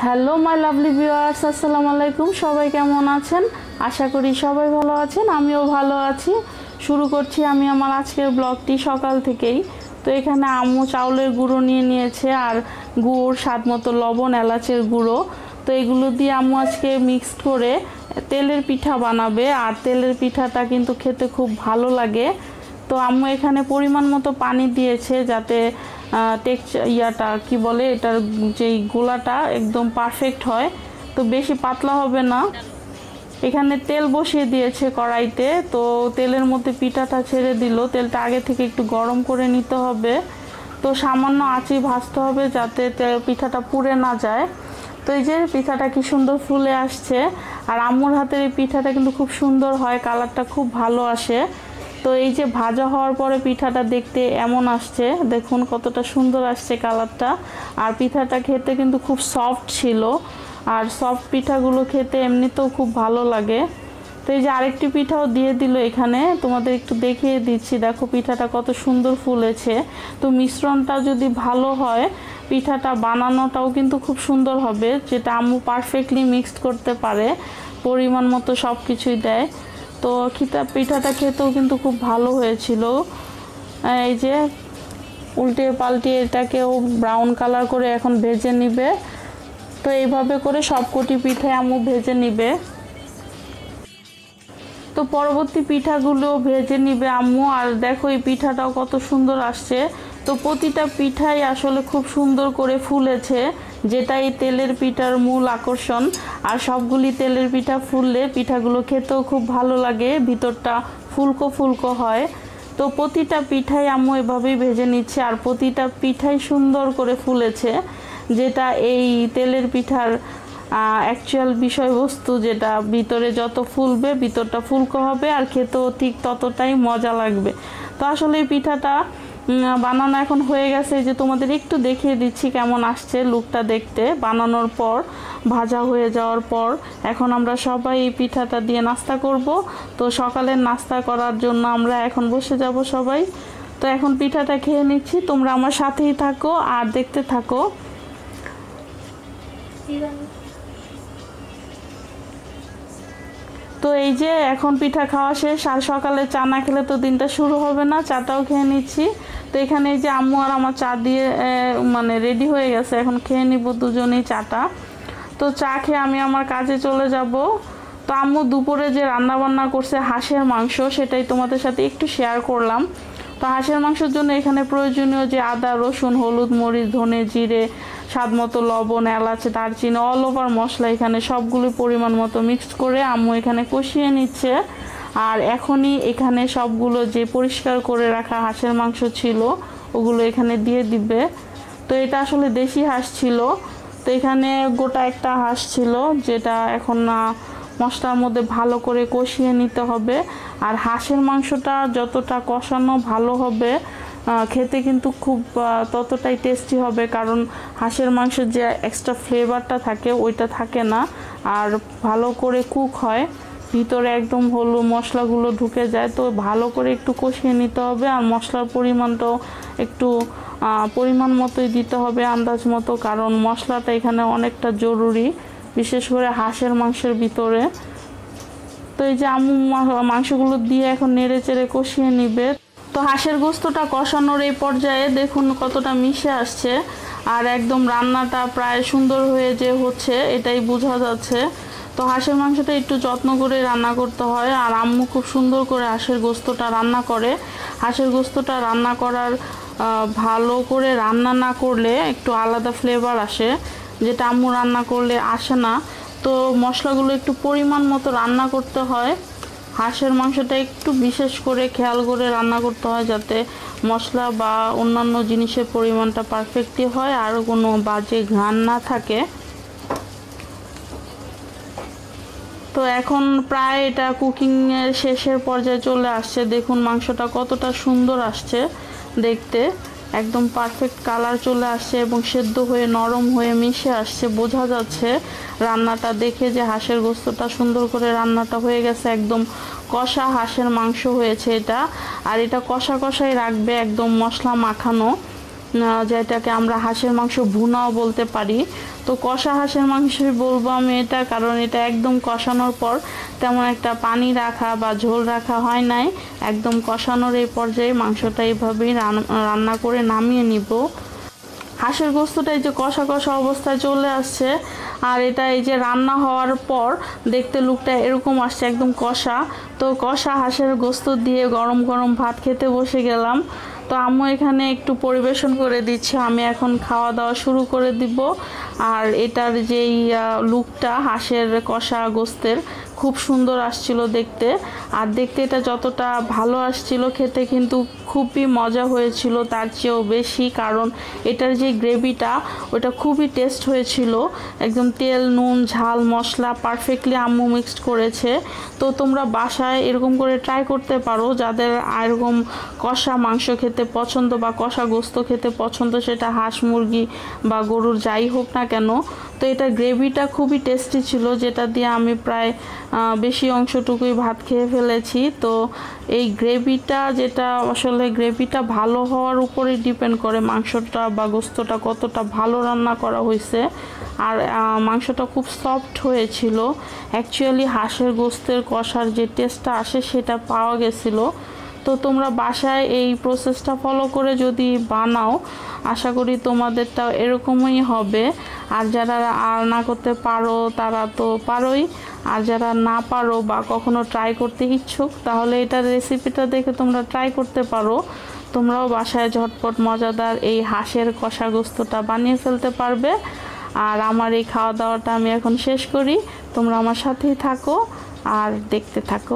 Hello my lovely viewers, আসসালামু আলাইকুম। সবাই কেমন আছেন? আশা করি সবাই ভালো আছেন, আমিও ভালো আছি। শুরু করছি আমি আমার আজকের ব্লগটি সকাল থেকেই। তো এখানে আম্মু চাউলের গুঁড়ো নিয়ে নিয়েছে আর গুড়, স্বাদ মতো লবণ, এলাচের গুঁড়ো। তো এগুলো দিয়ে আম্মু আজকে মিক্সড করে তেলের পিঠা বানাবে। আর তেলের পিঠাটা কিন্তু খেতে খুব ভালো লাগে। তো আম্মু এখানে পরিমাণ মতো পানি দিয়েছে যাতে ইয়াটা কি বলে, এটার যেই গোলাটা একদম পারফেক্ট হয়। তো বেশি পাতলা হবে না। এখানে তেল বসিয়ে দিয়েছে কড়াইতে। তো তেলের মধ্যে পিঠাটা ছেড়ে দিল। তেলটা আগে থেকে একটু গরম করে নিতে হবে। তো সামান্য আঁচে ভাজতে হবে যাতে পিঠাটা পুড়ে না যায়। তো এই যে পিঠাটা কি সুন্দর ফুলে আসছে। আর আম্মুর হাতের এই পিঠাটা কিন্তু খুব সুন্দর হয়, কালারটা খুব ভালো আসে। তো এই যে ভাজা হওয়ার পরে পিঠাটা দেখতে এমন আসছে, দেখুন কতটা সুন্দর আসছে কালারটা। আর পিঠাটা খেতে কিন্তু খুব সফট ছিল। আর সফট পিঠাগুলো খেতে এমনিতেও খুব ভালো লাগে। তো এই যে আরেকটি পিঠাও দিয়ে দিল এখানে, তোমাদের একটু দেখিয়ে দিচ্ছি। দেখো পিঠাটা কত সুন্দর ফুলেছে। তো মিশ্রণটা যদি ভালো হয় পিঠাটা বানানোটাও কিন্তু খুব সুন্দর হবে, যেটা আম্মু পারফেক্টলি মিক্সড করতে পারে, পরিমাণ মতো সব কিছুই দেয়। তো পিঠাটা খেতেও কিন্তু খুব ভালো হয়েছিল। এই যে উল্টে পাল্টে এটাকেও ব্রাউন কালার করে এখন ভেজে নিবে। তো এইভাবে করে সবকটি পিঠাই আম্মু ভেজে নিবে। তো পরবর্তী পিঠাগুলো ভেজে নিবে আম্মু। আর দেখো এই পিঠাটাও কত সুন্দর আসছে। তো প্রতিটা পিঠাই আসলে খুব সুন্দর করে ফুলেছে, যেটা এই তেলের পিঠার মূল আকর্ষণ। আর সবগুলি তেলের পিঠা ফুললে পিঠাগুলো খেতেও খুব ভালো লাগে, ভিতরটা ফুলকো ফুলকো হয়। তো প্রতিটা পিঠাই আম্মু এভাবেই ভেজে নিচ্ছে। আর প্রতিটা পিঠাই সুন্দর করে ফুলেছে, যেটা এই তেলের পিঠার অ্যাকচুয়াল বিষয়বস্তু, যেটা ভিতরে যত ফুলবে ভিতরটা ফুলকো হবে আর খেতেও ঠিক ততটাই মজা লাগবে। তো আসলে এই পিঠাটা বানানো এখন হয়ে গেছে, যে তোমাদের একটু দেখিয়ে দিচ্ছি কেমন আসছে লুকটা দেখতে বানানোর পর, ভাজা হয়ে যাওয়ার পর। এখন আমরা সবাই এই পিঠাটা দিয়ে নাস্তা করব। তো সকালের নাস্তা করার জন্য আমরা এখন বসে যাব সবাই। তো এখন পিঠাটা খেয়ে নিচ্ছি, তোমরা আমার সাথেই থাকো আর দেখতে থাকো। তো এই যে এখন পিঠা খাওয়া শেষ। আর সকালে চা না খেলে তো দিনটা শুরু হবে না, চাটাও খেয়ে নিচ্ছি। তো এখানে এই যে আম্মু আর আমার চা দিয়ে রেডি হয়ে গেছে, এখন খেয়ে নিব দুজনেই চাটা। তো চা খেয়ে আমি আমার কাজে চলে যাব। তো আম্মু দুপুরে যে রান্না বান্না করছে হাঁসের মাংস, সেটাই তোমাদের সাথে একটু শেয়ার করলাম। তো হাঁসের মাংসের জন্য এখানে প্রয়োজনীয় যে আদা, রসুন, হলুদ, মরিচ, ধনে, জিরে, স্বাদ মতো লবণ, এলাচ, দারচিনি, অল ওভার মশলা এখানে সবগুলো পরিমাণ মতো মিক্সড করে আম্মু এখানে কষিয়ে নিচ্ছে। আর এখনই এখানে সবগুলো যে পরিষ্কার করে রাখা হাঁসের মাংস ছিল ওগুলো এখানে দিয়ে দিবে। তো এটা আসলে দেশি হাঁস ছিল। তো এখানে গোটা একটা হাঁস ছিল, যেটা এখন মশলার মধ্যে ভালো করে কষিয়ে নিতে হবে। আর হাঁসের মাংসটা যতটা কষানো ভালো হবে খেতে কিন্তু খুব ততটাই টেস্টি হবে, কারণ হাঁসের মাংসের যে এক্সট্রা ফ্লেভারটা থাকে ওইটা থাকে না। আর ভালো করে কুক হয়, ভিতরে একদম হলুদ মশলাগুলো ঢুকে যায়। তো ভালো করে একটু কষিয়ে নিতে হবে। আর মশলার পরিমাণটাও একটু পরিমাণ মতোই দিতে হবে, আন্দাজ মতো, কারণ মশলাটা এখানে অনেকটা জরুরি, বিশেষ করে হাঁসের মাংসের ভিতরে। তো এই যে আম্মু মাংসগুলো দিয়ে এখন নেড়ে চেড়ে কষিয়ে নিবে। তো হাঁসের গোস্তটা কষানোর এই পর্যায়ে দেখুন কতটা মিশে আসছে। আর একদম রান্নাটা প্রায় সুন্দর হয়ে যে হচ্ছে এটাই বোঝা যাচ্ছে। তো হাঁসের মাংসটা একটু যত্ন করে রান্না করতে হয়। আর আম্মু খুব সুন্দর করে হাঁসের গোস্তটা রান্না করে। হাঁসের গোস্তটা রান্না করার ভালো করে রান্না না করলে একটু আলাদা ফ্লেভার আসে, যেটা আম্মু রান্না করলে আসে না। তো মশলাগুলো একটু পরিমাণ মতো রান্না করতে হয়। হাঁসের মাংসটা একটু বিশেষ করে খেয়াল করে রান্না করতে হয়, যাতে মশলা বা অন্যান্য জিনিসের পরিমাণটা পারফেক্টলি হয় আর কোনো বাজে ঘ্রাণ না থাকে। তো এখন প্রায় এটা কুকিংয়ের শেষের পর্যায়ে চলে আসছে। দেখুন মাংসটা কতটা সুন্দর আসছে দেখতে, একদম পারফেক্ট কালার চলে আসছে এবং সেদ্ধ হয়ে নরম হয়ে মিশে আসছে। বোঝা যাচ্ছে রান্নাটা দেখে যে হাঁসের গোস্তটা সুন্দর করে রান্নাটা হয়ে গেছে, একদম কষা হাঁসের মাংস হয়েছে এটা। আর এটা কষা কষাই রাখবে, একদম মশলা মাখানো। যেটাকে আমরা হাঁসের মাংস ভুনাও বলতে পারি। তো কষা হাঁসের মাংসই বলবো আমি এটা, কারণ এটা একদম কষানোর পর তেমন একটা পানি রাখা বা ঝোল রাখা হয় নাই, একদম কষানোর এই পর্যায়ে মাংসটা এইভাবেই রান্না করে নামিয়ে নিব। হাঁসের গোস্তটা এই যে কষা কষা অবস্থায় চলে আসছে, আর এটা এই যে রান্না হওয়ার পর দেখতে লুকটা এরকম আসছে একদম কষা। তো কষা হাঁসের গোস্ত দিয়ে গরম গরম ভাত খেতে বসে গেলাম। তো আম্মু এখানে একটু পরিবেশন করে দিচ্ছে, আমি এখন খাওয়া দাওয়া শুরু করে দিব। আর এটার যেই লুকটা হাঁসের কষা গোস্তের খুব সুন্দর আসছিল দেখতে, আর দেখতে এটা যতটা ভালো আসছিল খেতে কিন্তু খুবই মজা হয়েছিল তার চেয়েও বেশি, কারণ এটার যে গ্রেভিটা ওটা খুবই টেস্ট হয়েছিল, একদম তেল নুন ঝাল মশলা পারফেক্টলি আম্মু মিক্সড করেছে। তো তোমরা বাসায় এরকম করে ট্রাই করতে পারো, যাদের এরকম কষা মাংস খেতে পছন্দ বা কষা গোস্ত খেতে পছন্দ, সেটা হাঁস মুরগি বা গরুর যাই হোক না কেন। তো এটা গ্রেভিটা খুবই টেস্টি ছিল, যেটা দিয়ে আমি প্রায় বেশি অংশটুকুই ভাত খেয়ে ফেলেছি। তো এই গ্রেভিটা যেটা আসলে গ্রেভিটা ভালো হওয়ার উপরেই ডিপেন্ড করে মাংসটা বা গোস্তটা কতটা ভালো রান্না করা হয়েছে। আর মাংসটা খুব সফট হয়েছিল, অ্যাকচুয়ালি হাঁসের গোস্তের কষার যে টেস্টটা আসে সেটা পাওয়া গেছিলো। তো তোমরা বাসায় এই প্রসেসটা ফলো করে যদি বানাও, আশা করি তোমাদেরটাও এরকমই হবে। আর যারা রান্না করতে পারো তারা তো পারোই, আর যারা না পারো বা কখনো ট্রাই করতে ইচ্ছুক, তাহলে এটার রেসিপিটা দেখে তোমরা ট্রাই করতে পারো। তোমরাও বাসায় ঝটপট মজাদার এই হাঁসের কষা গোস্তটা বানিয়ে ফেলতে পারবে। আর আমার এই খাওয়া দাওয়াটা আমি এখন শেষ করি, তোমরা আমার সাথেই থাকো আর দেখতে থাকো।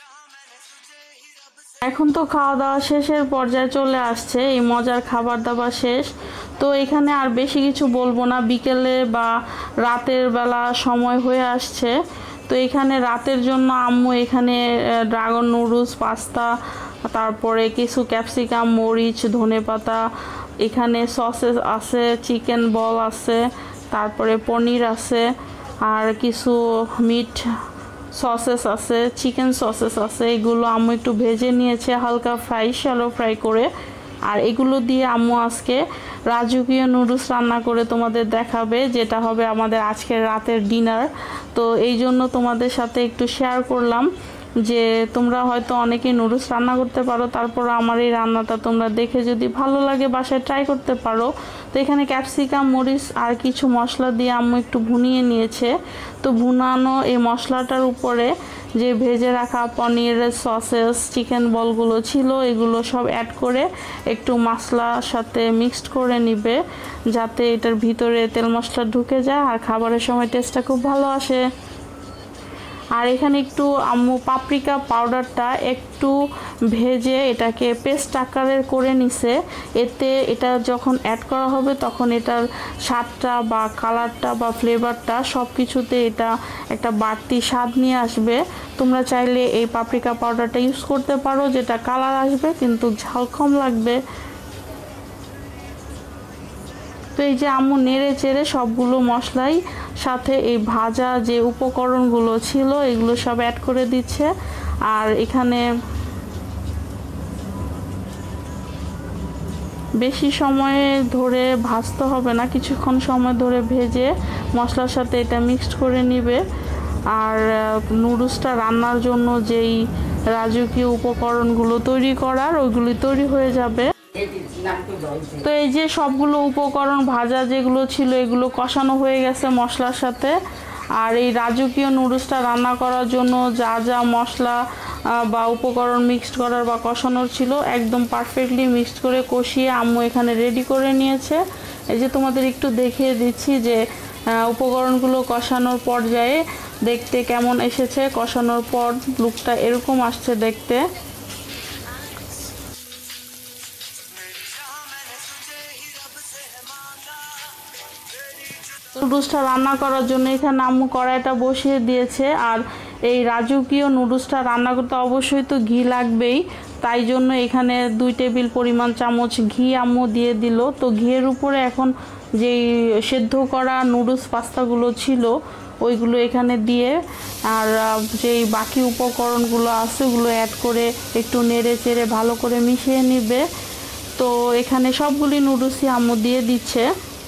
এখন তো খাওয়া দাওয়া শেষের পর্যায়ে চলে আসছে, এই মজার খাবার দাবার শেষ। তো এখানে আর বেশি কিছু বলবো না, বিকেলে বা রাতের বেলা সময় হয়ে আসছে। তো এখানে রাতের জন্য আম্মু এখানে ড্রাগন নুডলস পাস্তা, তারপরে কিছু ক্যাপসিকাম মরিচ ধনেপাতা, এখানে সসেস আছে, চিকেন বল আছে, তারপরে পনির আছে, আর কিছু মিট সসেস আছে, চিকেন সসেস আছে। এগুলো আম্মু একটু ভেজে নিয়েছে হালকা শ্যালো ফ্রাই করে। আর এগুলো দিয়ে আম্মু আজকে রাজকীয় নুডলস রান্না করে তোমাদের দেখাবে, যেটা হবে আমাদের আজকের রাতের ডিনার। তো এই জন্য তোমাদের সাথে একটু শেয়ার করলাম যে তোমরা হয়তো অনেকেই নুডলস রান্না করতে পারো, তারপর আমার এই রান্নাটা তোমরা দেখে যদি ভালো লাগে বাসায় ট্রাই করতে পারো। তো এখানে ক্যাপসিকাম মরিচ আর কিছু মশলা দিয়ে আম্মু একটু ভুনিয়ে নিয়েছে। তো ভুনানো এই মশলাটার উপরে যে ভেজে রাখা পনিরের সসেস চিকেন বলগুলো ছিল এগুলো সব অ্যাড করে একটু মশলার সাথে মিক্সড করে নিবে, যাতে এটার ভিতরে তেল মশলা ঢুকে যায় আর খাবারের সময় টেস্টটা খুব ভালো আসে। আর এখানে একটু আম্মু পাপরিকা পাউডারটা একটু ভেজে এটাকে পেস্ট আকারের করে নিছে, এতে এটা যখন অ্যাড করা হবে তখন এটার স্বাদটা বা কালারটা বা ফ্লেভারটা সব কিছুতে এটা একটা বাড়তি স্বাদ নিয়ে আসবে। তোমরা চাইলে এই পাপরিকা পাউডারটা ইউজ করতে পারো, যেটা কালার আসবে কিন্তু ঝাল কম লাগবে। তো এই যে আম্মু নেড়ে চেড়ে সবগুলো মশলাই সাথে এই ভাজা যে উপকরণগুলো ছিল এগুলো সব অ্যাড করে দিচ্ছে। আর এখানে বেশি সময় ধরে ভাজতে হবে না, কিছুক্ষণ সময় ধরে ভেজে মশলার সাথে এটা মিক্সড করে নিবে। আর নুডলসটা রান্নার জন্য যেই রাজকীয় উপকরণগুলো তৈরি করার ওইগুলি তৈরি হয়ে যাবে। তো এই যে সবগুলো উপকরণ ভাজা যেগুলো ছিল এগুলো কষানো হয়ে গেছে মশলার সাথে। আর এই রাজকীয় নুডলসটা রান্না করার জন্য যা যা মশলা বা উপকরণ মিক্সড করার বা কষানোর ছিল একদম পারফেক্টলি মিক্সড করে কষিয়ে আম্মু এখানে রেডি করে নিয়েছে। এই যে তোমাদের একটু দেখিয়ে দিচ্ছি যে উপকরণগুলো কষানোর পর্যায়ে দেখতে কেমন এসেছে, কষানোর পর লুকটা এরকম আসছে দেখতে। নুডলসটা রান্না করার জন্য এখানে আম্মু কড়াইটা বসিয়ে দিয়েছে। আর এই রাজকীয় নুডলসটা রান্না করতে অবশ্যই তো ঘি লাগবেই, তাই জন্য এখানে 2 টেবিল পরিমাণ চামচ ঘি আম্মু দিয়ে দিল। তো ঘিয়ের উপরে এখন যেই সেদ্ধ করা নুডলস পাস্তাগুলো ছিল ওইগুলো এখানে দিয়ে আর যেই বাকি উপকরণগুলো আছে ওগুলো অ্যাড করে একটু নেড়ে চেড়ে ভালো করে মিশিয়ে নিবে। তো এখানে সবগুলি নুডলসই আম্মু দিয়ে দিচ্ছে।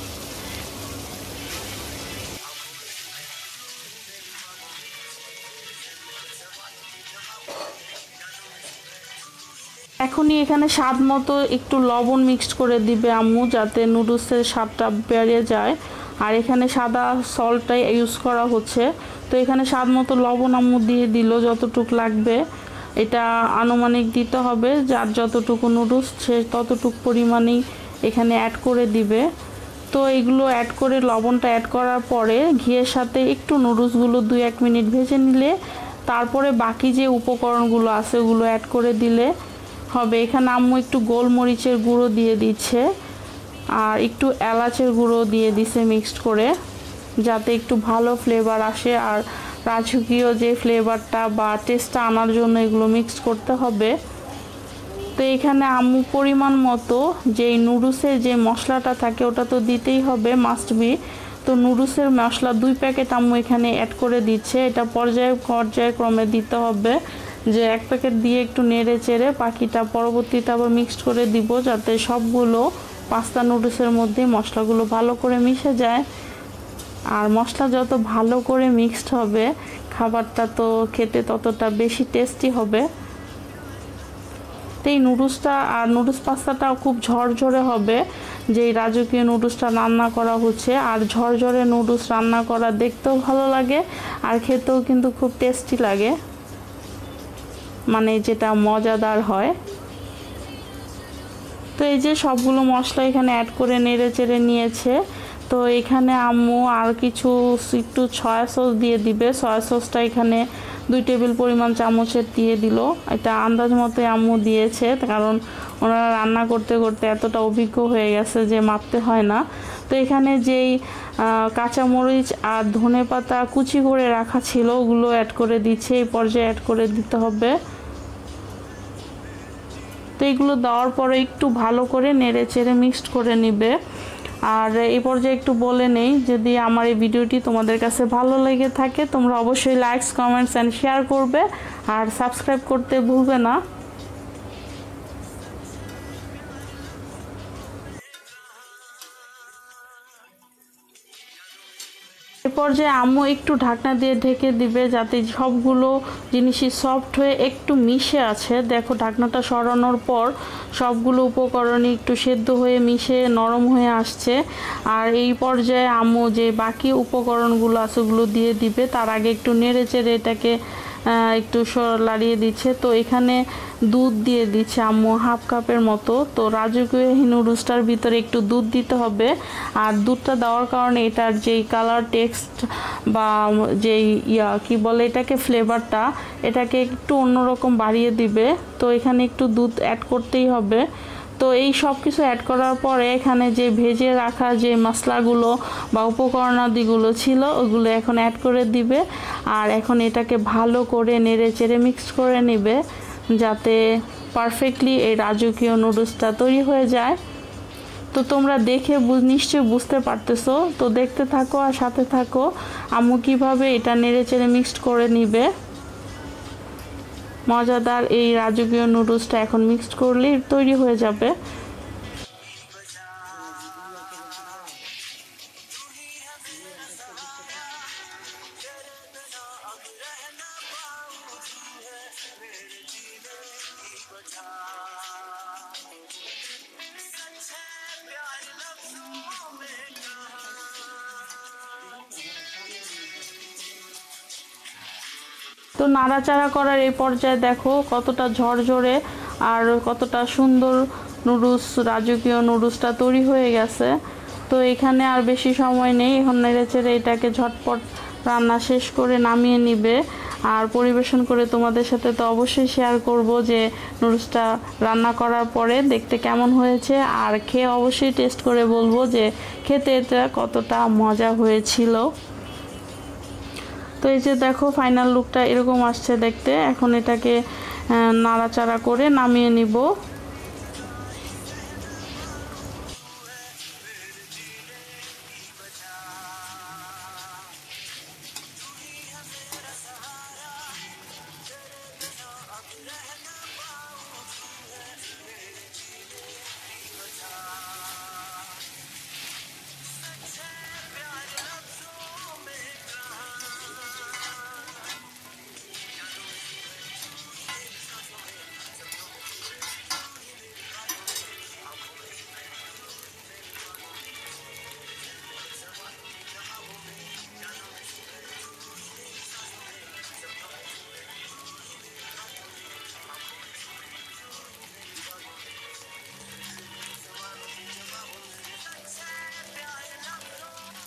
এখনই এখানে স্বাদ মতো একটু লবণ মিক্সড করে দিবে আম্মু, যাতে নুডলসের স্বাদটা বেড়ে যায়। আর এখানে সাদা সল্টটাই ইউজ করা হচ্ছে। তো এখানে স্বাদ মতো লবণ আম্মু দিয়ে দিল, যতটুক লাগবে। এটা আনুমানিক দিতে হবে, যার যতটুকু নুডলস সে ততটুকু পরিমাণেই এখানে অ্যাড করে দিবে। তো এগুলো অ্যাড করে লবণটা অ্যাড করার পরে ঘিয়ের সাথে একটু নুডলসগুলো 2-1 মিনিট ভেজে নিলে তারপরে বাকি যে উপকরণগুলো আছে ওগুলো অ্যাড করে দিলে হবে। এখানে আম্মু একটু গোলমরিচের গুঁড়ো দিয়ে দিচ্ছে আর একটু এলাচের গুঁড়ো দিয়ে দিছে মিক্সড করে, যাতে একটু ভালো ফ্লেভার আসে। আর রাজকীয় যে ফ্লেভারটা বা টেস্টটা আনার জন্য এগুলো মিক্স করতে হবে। তো এখানে আম্মু পরিমাণ মতো যেই নুডলসের যে মশলাটা থাকে ওটা তো দিতেই হবে, মাস্ট বি। তো নুডলসের মশলা 2 প্যাকেট আম্মু এখানে অ্যাড করে দিচ্ছে। এটা পর্যায়ক্রমে দিতে হবে, যে 1 প্যাকেট দিয়ে একটু নেড়ে চেড়ে বাকিটা পরবর্তীতে আবার মিক্সড করে দিব, যাতে সবগুলো পাস্তা নুডলসের মধ্যে মশলাগুলো ভালো করে মিশে যায়। আর মশলা যত ভালো করে মিক্সড হবে খাবারটা তো খেতে ততটা বেশি টেস্টি হবে। তো এই নুডলসটা আর নুডলস পাস্তাটাও খুব ঝরঝরে হবে, যে রাজকীয় নুডলসটা রান্না করা হচ্ছে। আর ঝরঝরে নুডলস রান্না করা দেখতেও ভালো লাগে আর খেতেও কিন্তু খুব টেস্টি লাগে, মানে যেটা মজাদার হয়। তো এই যে সবগুলো মশলা এখানে অ্যাড করে নেড়ে চেড়ে নিয়েছে। তো এখানে আম্মু আর কিছু একটু সয়া সস দিয়ে দিবে। সয়া সসটা এখানে 2 টেবিল পরিমাণ চামচের দিয়ে দিল। এটা আন্দাজ মতো আম্মু দিয়েছে, কারণ ওনারা রান্না করতে করতে এতটা অভিজ্ঞ হয়ে গেছে যে মাপতে হয় না। তো এখানে যেই কাঁচামরিচ আর ধনেপাতা কুচি করে রাখা ছিল ওগুলো অ্যাড করে দিচ্ছে, এই পর্যায়ে অ্যাড করে দিতে হবে। তো এগুলো দেওয়ার পরে একটু ভালো করে নেড়ে চেড়ে মিক্সড করে নিবে। আর এই পর্যায়ে একটু বলে নেই, যদি আমার এই ভিডিওটি তোমাদের কাছে ভালো লেগে থাকে তোমরা অবশ্যই লাইকস, কমেন্টস অ্যান্ড শেয়ার করবে আর সাবস্ক্রাইব করতে ভুলবে না। এ পর্যায়ে আম্মু একটু ঢাকনা দিয়ে ঢেকে দিবে, যাতে সবগুলো জিনিসই সফট হয়ে একটু মিশে আছে। দেখো ঢাকনাটা সরানোর পর সবগুলো উপকরণই একটু সেদ্ধ হয়ে মিশে নরম হয়ে আসছে। আর এই পর্যায়ে আম্মু যে বাকি উপকরণগুলো আছে ওগুলো দিয়ে দিবে। তার আগে একটু নেড়ে চেড়ে এটাকে একটু লাড়িয়ে দিচ্ছে। তো এখানে দুধ দিয়ে দিচ্ছে আম্মু 1/2 কাপের মতো। তো রাজকীয় নুডলসটার ভিতরে একটু দুধ দিতে হবে। আর দুধটা দেওয়ার কারণে এটার যেই কালার, টেক্সট বা যেই কি বলে এটাকে, ফ্লেভারটা এটাকে একটু অন্যরকম বাড়িয়ে দিবে। তো এখানে একটু দুধ অ্যাড করতেই হবে। তো এই সব কিছু অ্যাড করার পরে এখানে যে ভেজে রাখা যে মশলাগুলো বা উপকরণাদিগুলো ছিল ওগুলো এখন অ্যাড করে দিবে। আর এখন এটাকে ভালো করে নেড়ে চেড়ে মিক্স করে নেবে, যাতে পারফেক্টলি এই রাজকীয় নুডলসটা তৈরি হয়ে যায়। তো তোমরা দেখে নিশ্চয়ই বুঝতে পারতেছো। তো দেখতে থাকো আর সাথে থাকো আম্মু কীভাবে এটা নেড়ে চেড়ে মিক্সড করে নিবে। মজাদার এই রাজকীয় নুডলসটা এখন মিক্সড করলেই তৈরি হয়ে যাবে। তো নাড়াচাড়া করার এই পর্যায়ে দেখো কতটা ঝরঝরে আর কতটা সুন্দর নুডলস, রাজকীয় নুডলসটা তৈরি হয়ে গেছে। তো এখানে আর বেশি সময় নেই, এখন নেড়েচেড়ে এটাকে ঝটপট রান্না শেষ করে নামিয়ে নিবে। আর পরিবেশন করে তোমাদের সাথে তো অবশ্যই শেয়ার করব যে নুডলসটা রান্না করার পরে দেখতে কেমন হয়েছে, আর খেয়ে অবশ্যই টেস্ট করে বলবো যে খেতে এটা কতটা মজা হয়েছিল। তো এই যে দেখো ফাইনাল লুকটা এরকম আসছে দেখতে। এখন এটাকে নাড়াচাড়া করে নামিয়ে নিব।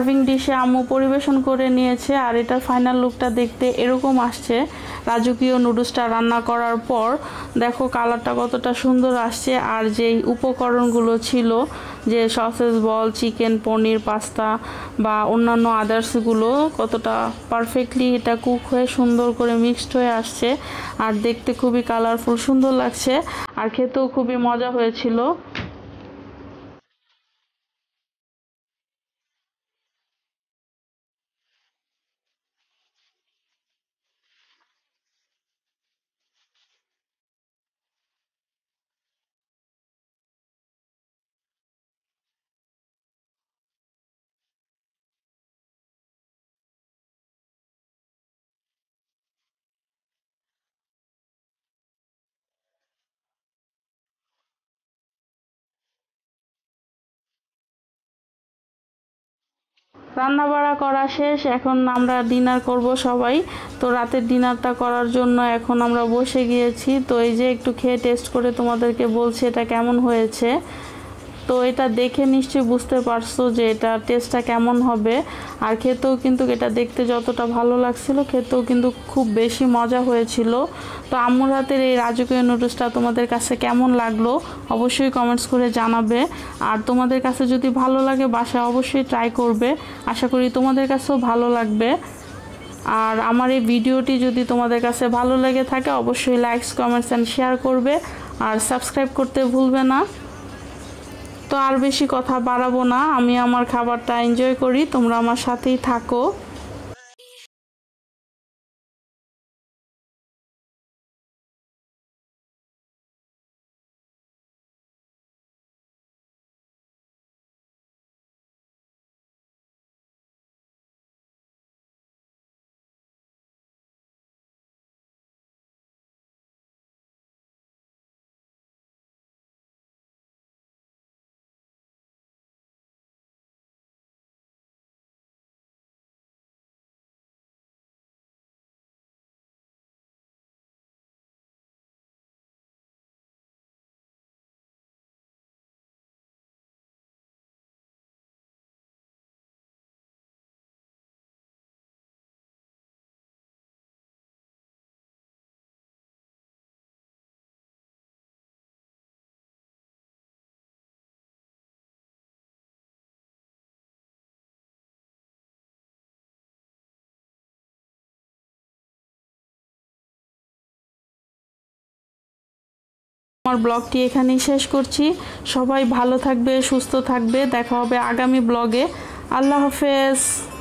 সার্ভিং ডিশে আম্মু পরিবেশন করে নিয়েছে। আর এটার ফাইনাল লুকটা দেখতে এরকম আসছে রাজকীয় নুডলসটা রান্না করার পর। দেখো কালারটা কতটা সুন্দর আসছে। আর যেই উপকরণগুলো ছিল, যে sausage ball, chicken, paneer, pasta বা অন্যান্য আদার্সগুলো, কতটা পারফেক্টলি এটা কুক হয়ে সুন্দর করে মিক্সড হয়ে আসছে। আর দেখতে খুবই কালারফুল সুন্দর লাগছে, আর খেতেও খুবই মজা হয়েছিল। রান্না বাড়া করা শেষ, এখন আমরা ডিনার করব সবাই। তো রাতের ডিনারটা করার জন্য এখন আমরা বসে গিয়েছি। তো এই যে একটু খেয়ে টেস্ট করে তোমাদেরকে বলছি এটা কেমন হয়েছে। তো এটা দেখে নিশ্চয়ই বুঝতে পারছো যে এটা টেস্টটা কেমন হবে। আর খেতেও কিন্তু এটা দেখতে যতটা ভালো লাগছিল, খেতেও কিন্তু খুব বেশি মজা হয়েছিল। তো আম্মুর হাতের এই রাজকীয় নুডলসটা তোমাদের কাছে কেমন লাগলো অবশ্যই কমেন্টস করে জানাবে। আর তোমাদের কাছে যদি ভালো লাগে বাসায় অবশ্যই ট্রাই করবে, আশা করি তোমাদের কাছেও ভালো লাগবে। আর আমার এই ভিডিওটি যদি তোমাদের কাছে ভালো লেগে থাকে অবশ্যই লাইকস, কমেন্টস অ্যান্ড শেয়ার করবে, আর সাবস্ক্রাইব করতে ভুলবে না। তো আর বেশি কথা বাড়াবো না, আমি আমার খাবারটা এনজয় করি, তোমরা আমার সাথেই থাকো। আমার ব্লগটি এখানেই শেষ করছি। সবাই ভালো থাকবে, সুস্থ থাকবে, দেখা হবে আগামী ব্লগে। আল্লাহ হাফেজ।